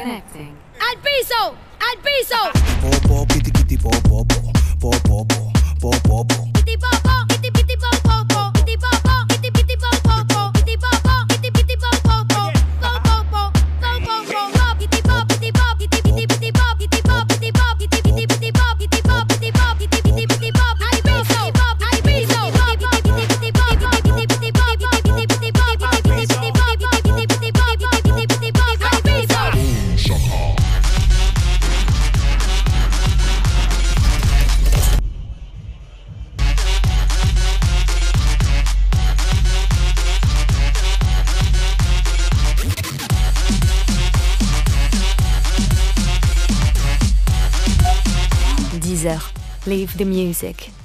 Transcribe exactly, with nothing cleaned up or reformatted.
Connecting. Al piso! Al piso! Popo, kitty kitty popo, popo, popo, popo. Kitty popo, kitty kitty popo, kitty popo, kitty kitty popo, kitty popo, kitty kitty popo, popo, popo, popo, kitty pop, kitty pop, kitty kitty kitty pop, kitty pop, kitty pop, kitty kitty kitty pop, kitty pop, kitty pop, kitty kitty kitty pop. Al piso! Al piso! Kitty kitty kitty pop, kitty kitty kitty pop, kitty kitty kitty pop, kitty kitty kitty pop, kitty kitty kitty pop, kitty kitty kitty pop. Al piso! Deezer. Leave the music.